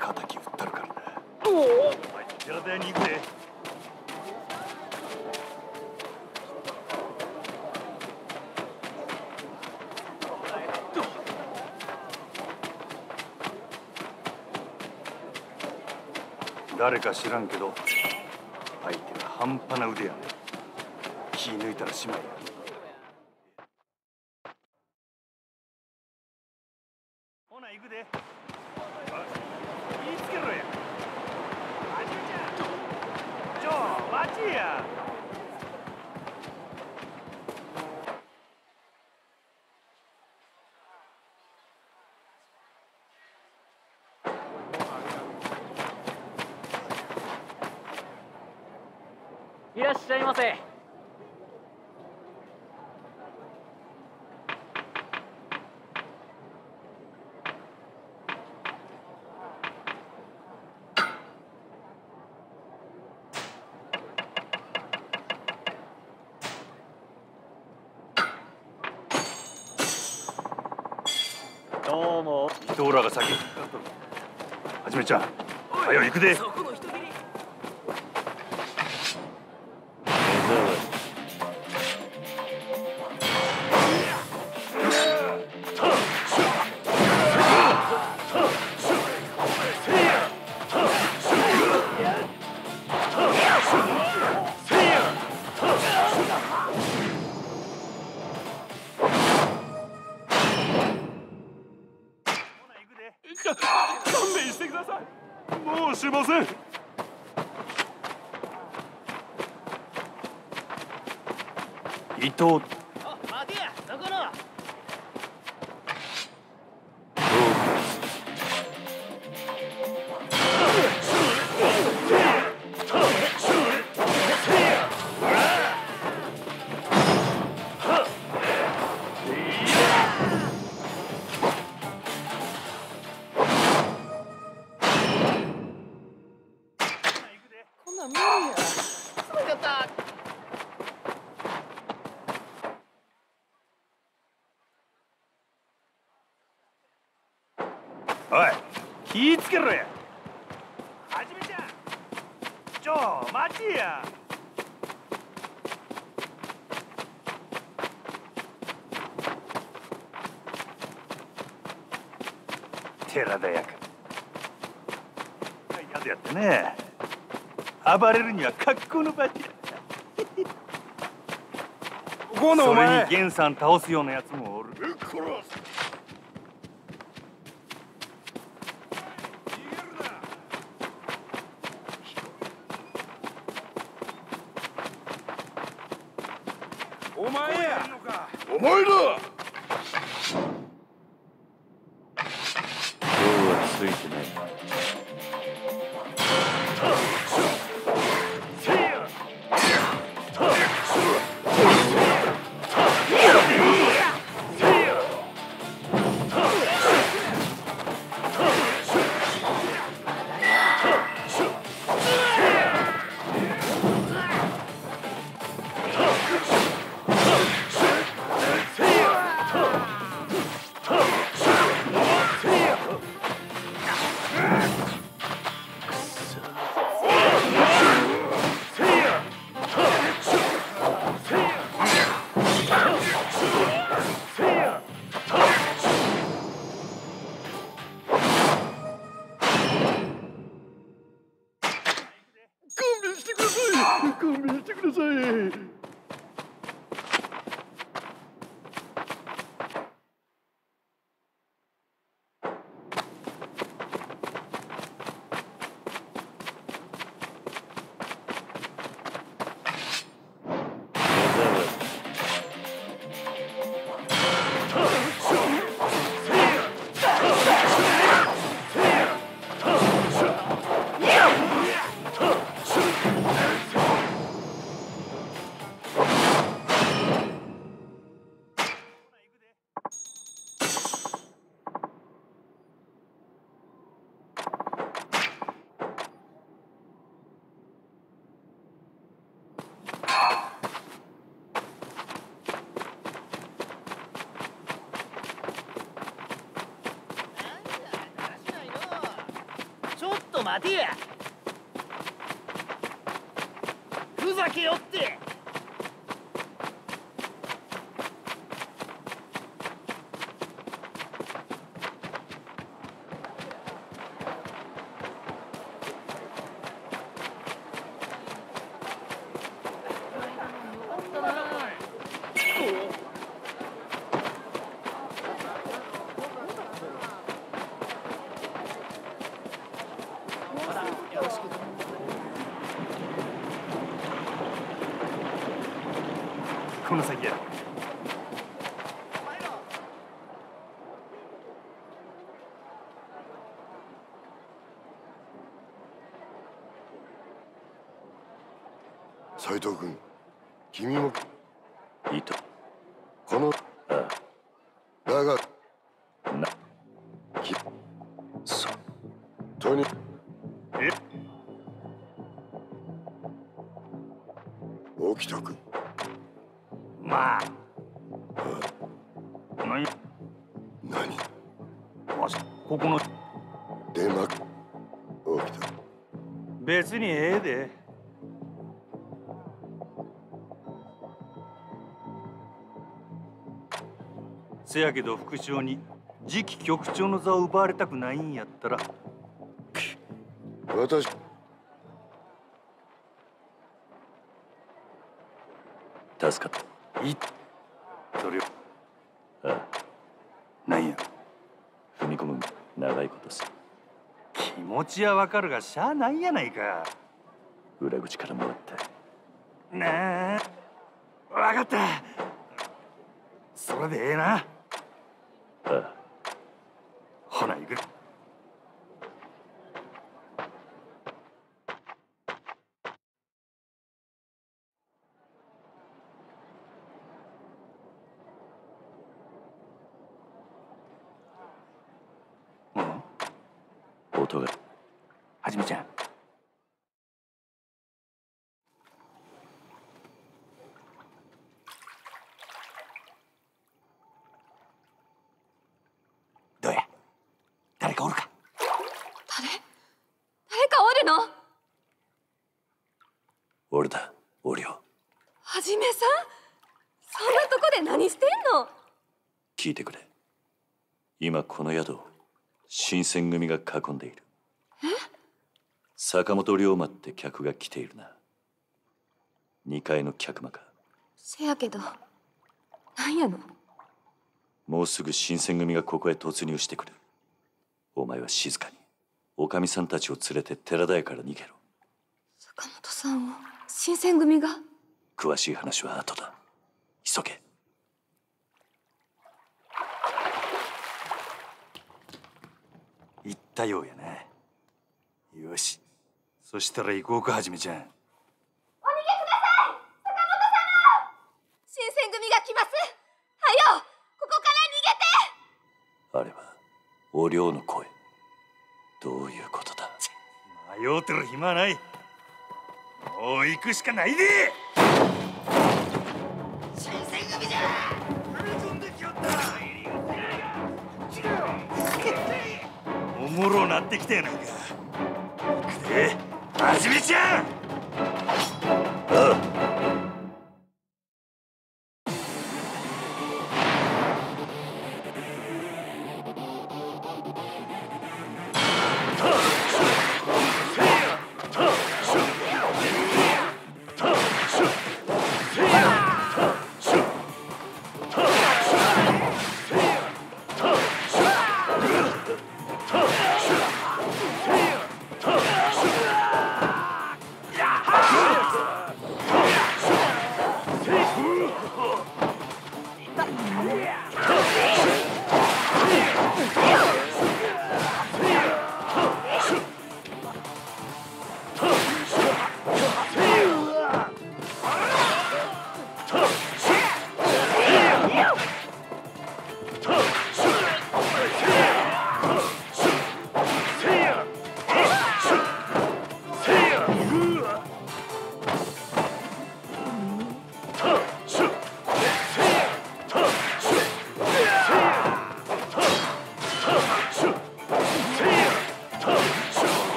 敵振ったるからな。 おお、 寺田屋に行くで。誰か知らんけど相手は半端な腕やね。気抜いたらしまいや。ほな行くで。言いつけろや。はじめちゃん。ちょ、待ちや。 いらっしゃいませ。どうも。 伊藤らが先。はじめちゃん、はよ行くで。 そこの人斬り。 勘弁してください。もうしません。伊藤。 お、待てや、そこの。こんなん無理や。つらかった。 おい、気ぃつけろや。はじめちゃん、ちょ、待ちや。寺田屋か。宿やってね。暴れるには格好の場所や。それに源さん倒すようなやつもおる。 お前や。お前だ。 今日はついてない。 勘弁してください。 と待てや。ふざけよって。 この先や。 斉藤君、君もいいと。 このあだがあ、な、そう。 とに沖田君、 まあ。何？ 何ここの出まく沖田。 別にええで。せやけど副長に次期局長の座を奪われたくないんやったら。 私助かった。 いい。それを。 ああ、 なんや。 踏み込む長いことさ。 気持ちはわかるがしゃあないやないか。 裏口から回って。 なあ、わかった。それでええな。 ああ。 ほな行く。 音が。 はじめちゃん。どうや。誰かおるか。 誰かおるの？ 俺だ、オリオ。 はじめさん、そんなとこで何してんの？ 聞いてくれ。今この宿を新選組が囲んでいる。坂本龍馬って客が来ているな。2階の客間か。 せやけど、なんやの？ もうすぐ新選組がここへ突入してくる。お前は静かにおかみさんたちを連れて寺田屋から逃げろ。 坂本さんを新選組が？ 詳しい話は後だ。急げ。 言ったようやな。よし、そしたら行こうか、はじめちゃん。 お逃げください、坂本様！新選組が来ます。はよ、ここから逃げて！ あれはお涼の声。どういうことだ？ 迷うてる暇はない。もう行くしかないで。 新選組じゃ。 踏み込んできよった。おもろなってきたやないか。行くで、はじめちゃん。 ああ。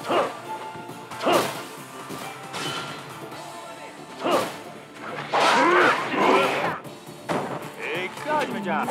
行くかはじめちゃん。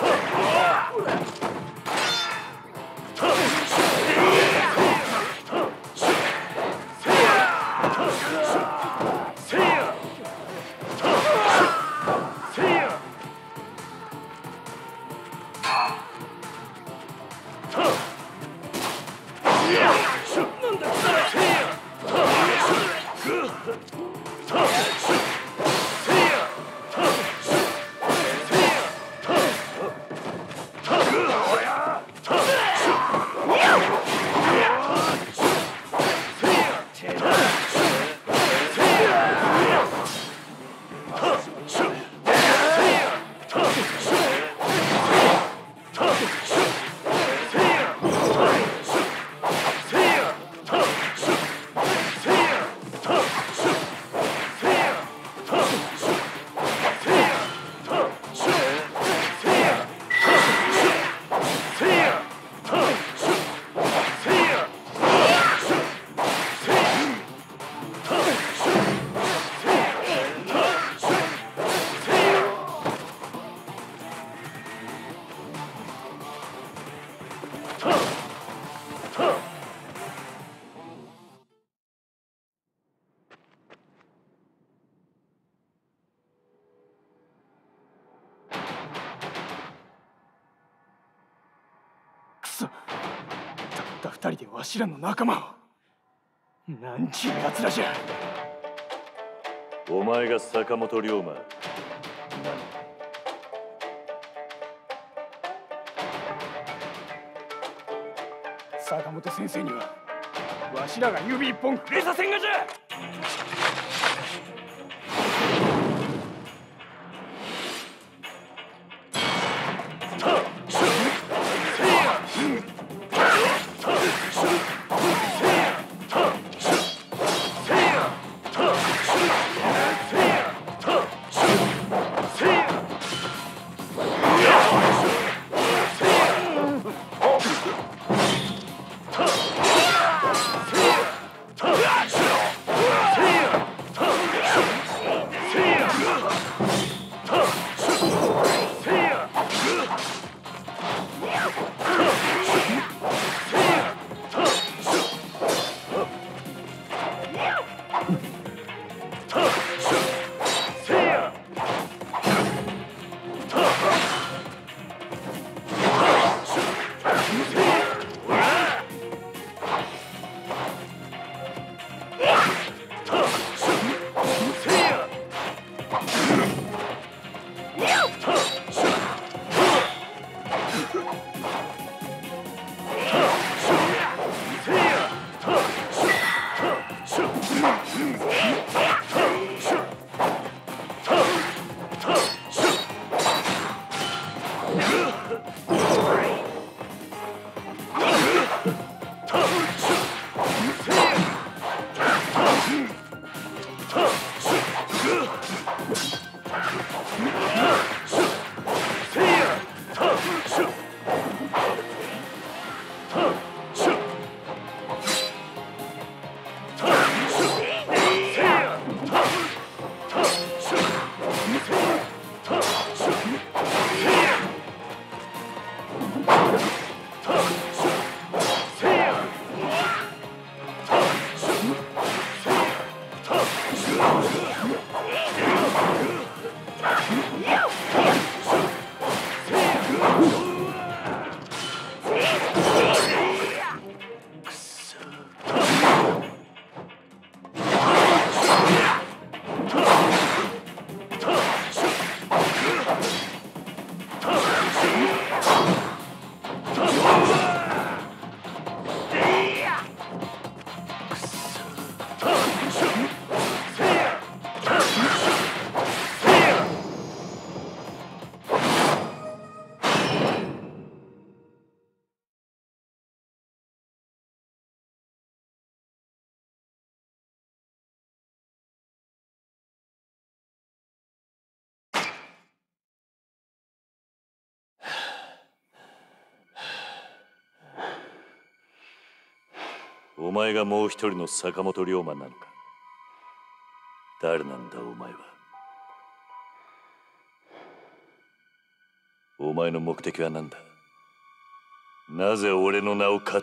たった二人でわしらの仲間を。なんちゅう奴らじゃ。 お前が坂本龍馬。 坂本先生にはわしらが指一本触れさせんがじゃ。 せお前がもう一人の坂本龍馬なのか。誰なんだお前は。お前の目的は何だ。なぜ俺の名を語る。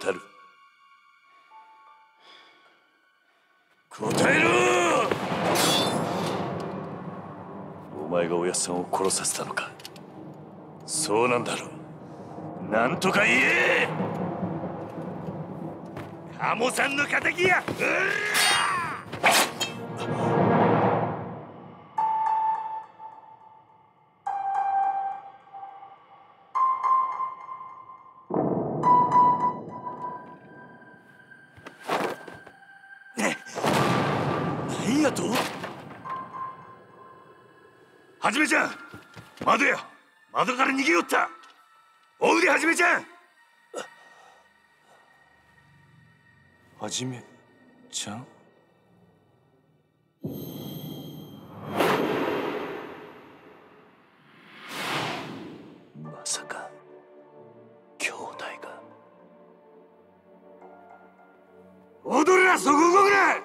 答えろ。お前がおやっさんを殺させたのか。そうなんだろう。なんとか言え。鴨さんの敵や。何やと。 はじめちゃん、窓や。窓から逃げよった。おうではじめちゃん。 はじめちゃん。 まさか兄弟が。 踊るな、そこ動くな。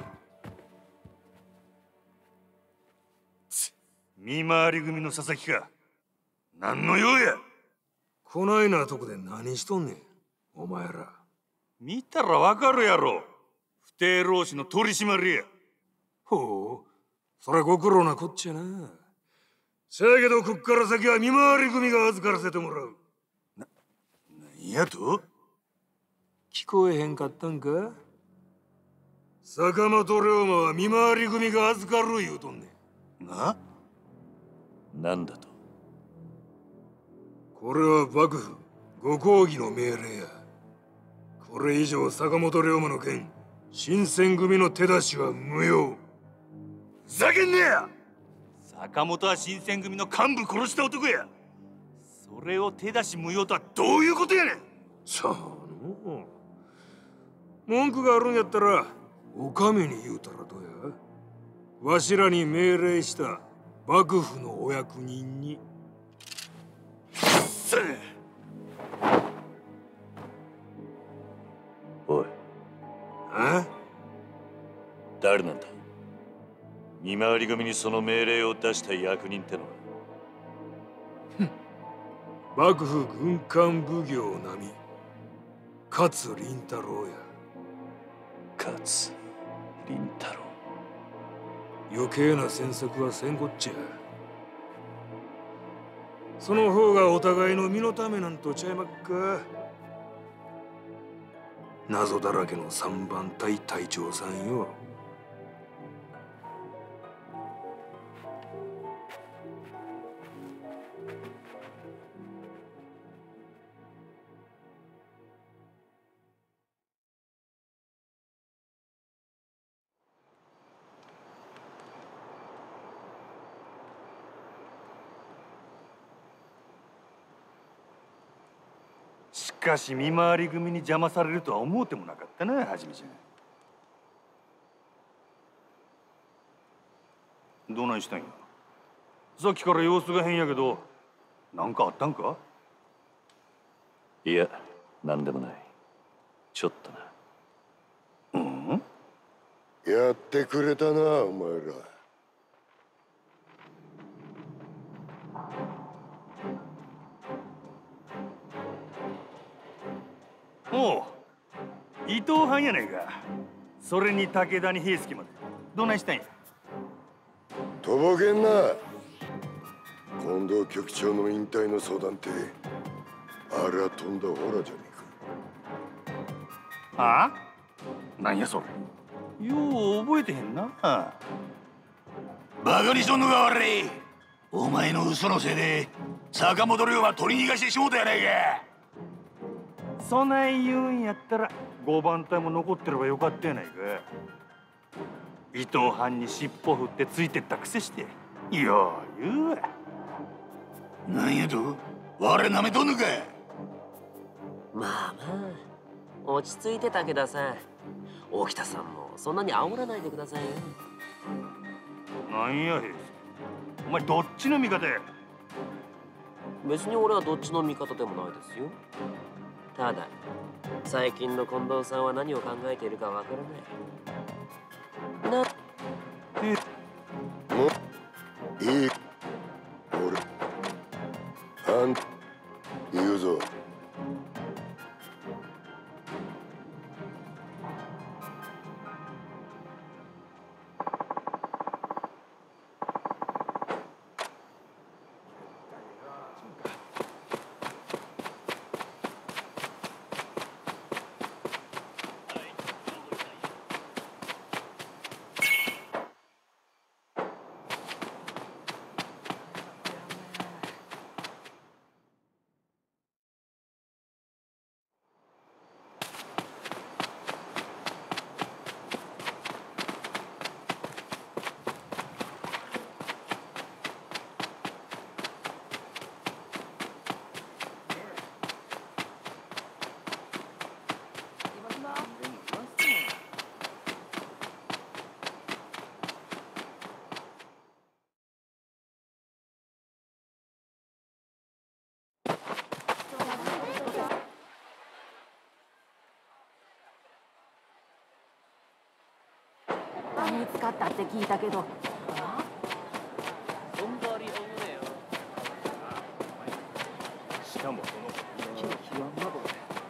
見回り組の佐々木か。何の用や。 こないなとこで何しとんねん、お前ら。 見たらわかるやろ。不定労使の取り締まりや。 ほう、それご苦労なこっちゃな。せやけどこっから先は見回り組が預からせてもらう。 何やと。 聞こえへんかったんか。坂本龍馬は見回り組が預かる言うとんねん。 なんだと。 これは幕府ご公儀の命令や。これ以上坂本龍馬の件、新選組の手出しは無用。 ふざけんねや。坂本は新選組の幹部殺した男や。それを手出し無用とはどういうことやねん。 さあの文句があるんやったらお上に言うたらどうや。わしらに命令した幕府のお役人に。 おい、誰なんだ。見回り組にその命令を出した役人ってのは。 幕府軍艦奉行並み勝麟太郎や。 勝麟太郎。 余計な詮索はせんこっちゃ。その方がお互いの身のためなんとちゃいまっか。謎だらけの三番隊隊長さんよ。 しかし見回り組に邪魔されるとは思うてもなかったな、はじめちゃん。どないしたんや。さっきから様子が変やけど、なんかあったんか。 いや、なんでもない。ちょっとな。 やってくれたな、お前ら。 おう、伊藤藩やないか。それに武田に平助まで。どないしたんや。 とぼけんな。近藤局長の引退の相談ってあれはとんだホラじゃねえか。 はあ。なんやそれ。よう覚えてへんな。 バカにしとんのが悪い。お前の嘘のせいで坂本龍馬取り逃がしてしもうたやないか。 そない言うんやったら5番隊も残ってればよかったやないか。伊藤藩に尻尾振ってついてったくせしてよう言うわ。 なんやと我なめとんのか。 まあ落ち着いて武田さん。大北さんもそんなに煽らないでくださいよ。 なんや平助、お前どっちの味方や。 別に俺はどっちの味方でもないですよ。ただ最近の近藤さんは何を考えているかわからない。 もういい。俺あん言うぞ。 見つかったって聞いたけど。 しかもその一気に極んだぞ。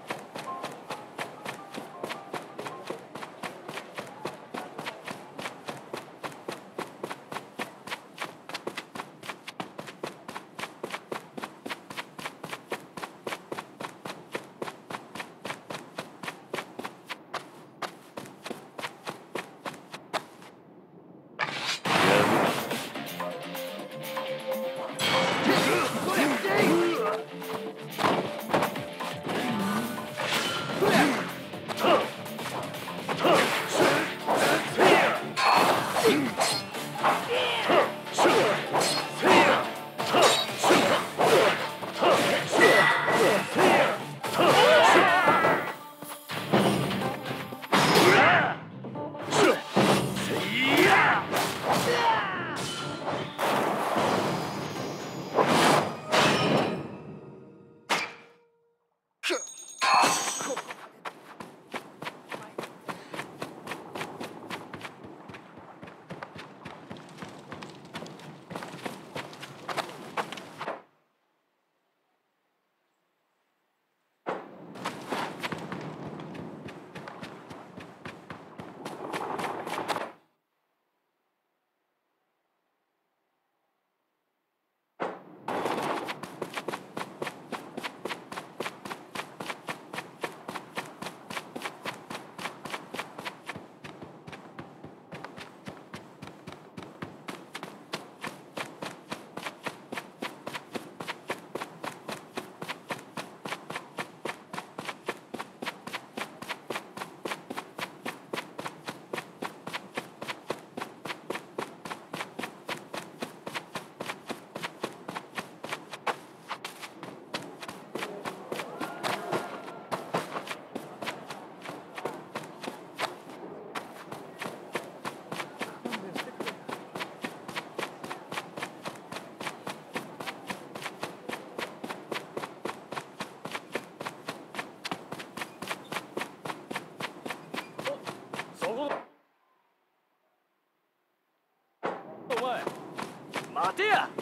待てや。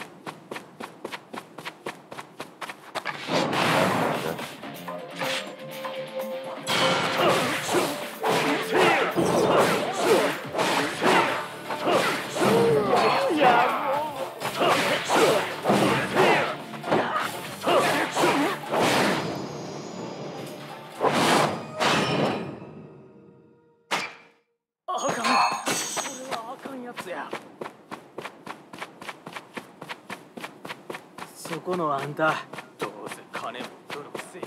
あかん。これはあかんやつや。そこのあんた、どうせ金も泥くせえ。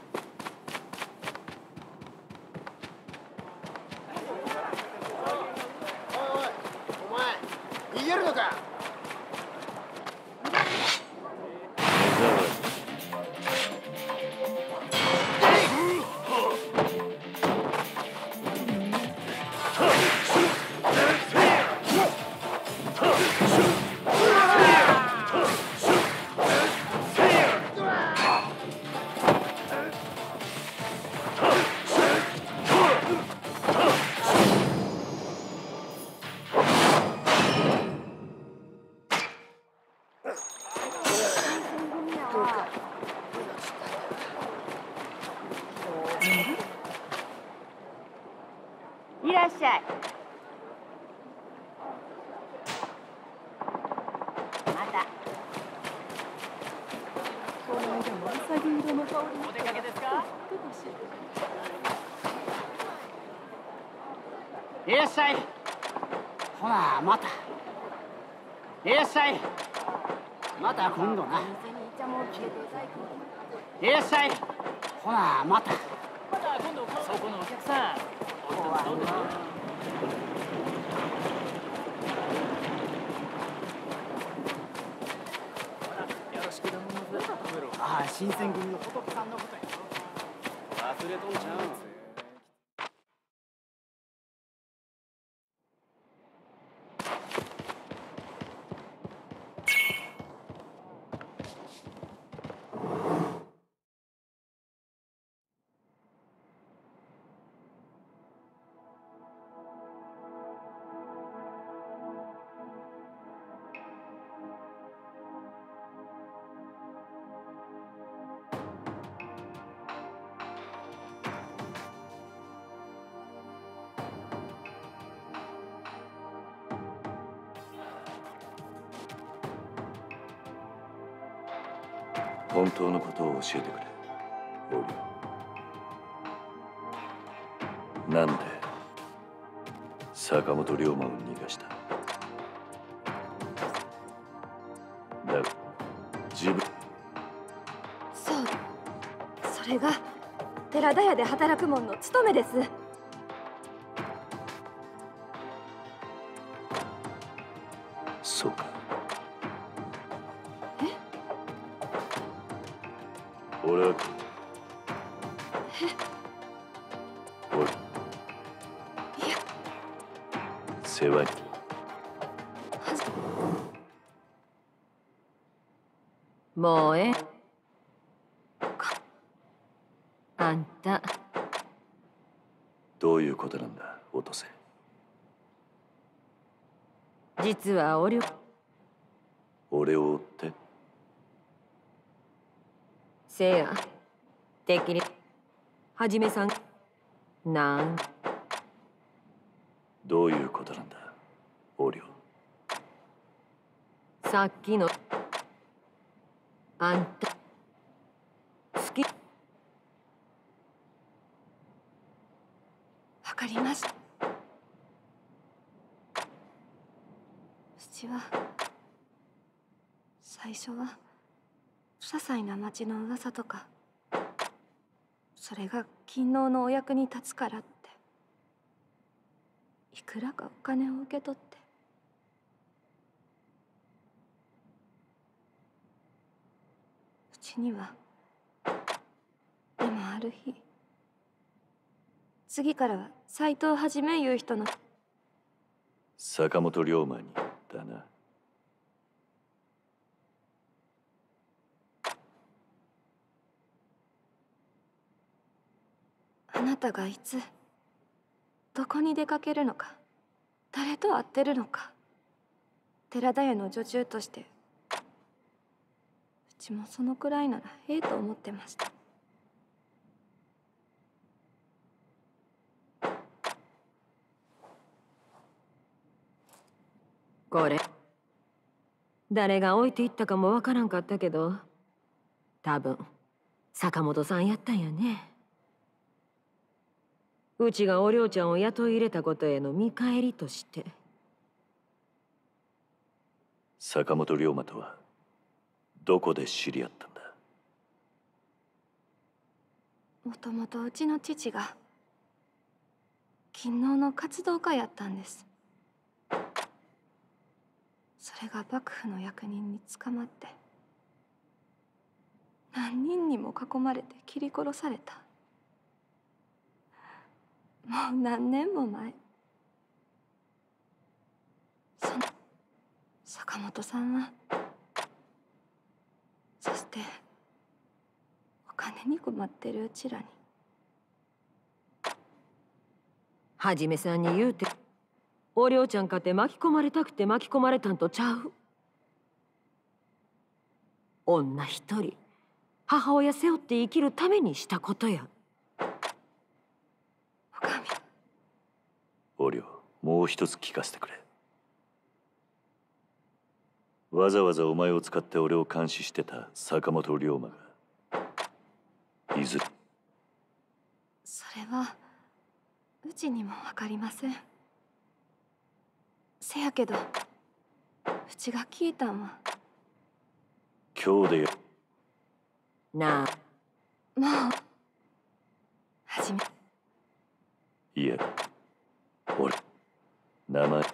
逃げるのか。 いらっしゃい。また。この間もうさぎ色の香り。お出かけですか？ いらっしゃい。ほなまた。いらっしゃい。また今度な。いらっしゃい。ほなまた。 また今度そこのお客さん。どうですか？よろしく頼むぞ。ああ、新選組の仏さんのことや。忘れとんちゃうん。 本当のことを教えてくれ、オリオ。なんで坂本龍馬を逃がした？だが自分。 そう、それが寺田屋で働く者の務めです。 そうか。俺はいや、 世話に。 もうええか。あんたどういうことなんだ、おとせ。 実は俺を追って。 せや、てっきりはじめさんなんどういうことなんだ、オリオ。 さっきのあんた好き。 わかりました。うちは最初は些細な町の噂とか、それが勤王のお役に立つからっていくらかお金を受け取って、うちにはでもある日、次からは斎藤はじめいう人の坂本龍馬にだな。 あなたがいつどこに出かけるのか、誰と会ってるのか、寺田屋の女中としてうちもそのくらいならええと思ってました。 これ誰が置いていったかもわからんかったけど、多分坂本さんやったんやね。うちがお涼ちゃんを雇い入れたことへの見返りとして。 坂本龍馬とはどこで知り合ったんだ？ もともとうちの父が勤王の活動家やったんです。それが幕府の役人に捕まって何人にも囲まれて切り殺された。もう何年も前。その坂本さんは、そしてお金に困ってるうちらに。 はじめさんに言うて、お涼ちゃんかて巻き込まれたくて巻き込まれたんとちゃう。女一人母親背負って生きるためにしたことや。 おかみ、 俺をもう一つ聞かせてくれ。わざわざお前を使って俺を監視してた坂本龍馬がいずれ。 それはうちにも分かりません。せやけどうちが聞いたんは今日でなあ、 もう始め。 いや俺名前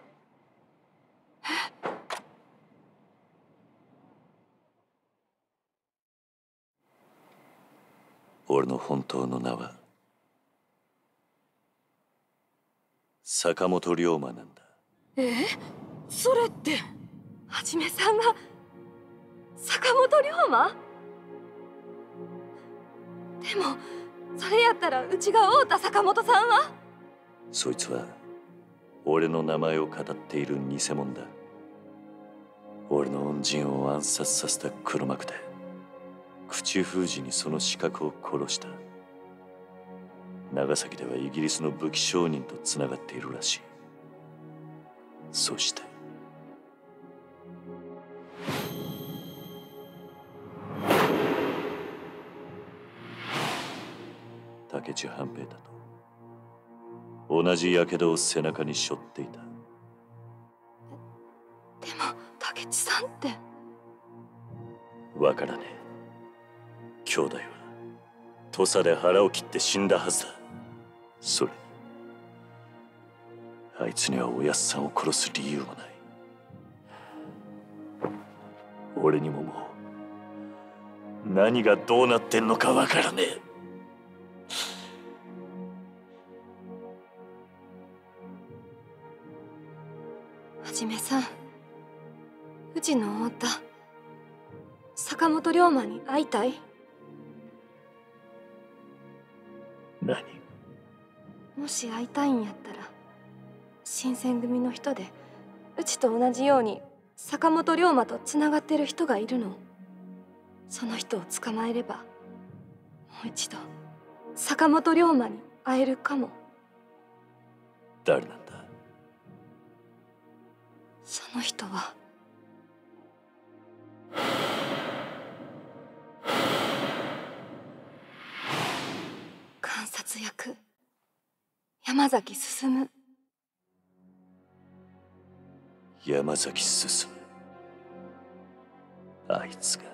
俺の本当の名は坂本龍馬なんだ。 それってはじめさんが坂本龍馬？でもそれやったらうちが会うた坂本さんは？ そいつは俺の名前を語っている偽物だ。俺の恩人を暗殺させた黒幕で口封じにその資格を殺した。長崎ではイギリスの武器商人とつながっているらしい。そして武智半平太と同じ火傷を背中に背負っていた。 でも武智さんってわからねえ。兄弟は土佐で腹を切って死んだはずだ。それにあいつにはおやっさんを殺す理由もない。俺にももう何がどうなってんのかわからねえ。 はじめさん、うちの太田坂本龍馬に会いたい？ 何？ もし会いたいんやったら新選組の人でうちと同じように坂本龍馬とつながってる人がいるの。その人を捕まえればもう一度坂本龍馬に会えるかも。 誰なんだ？ その人は監察役山崎進。 山崎進。あいつが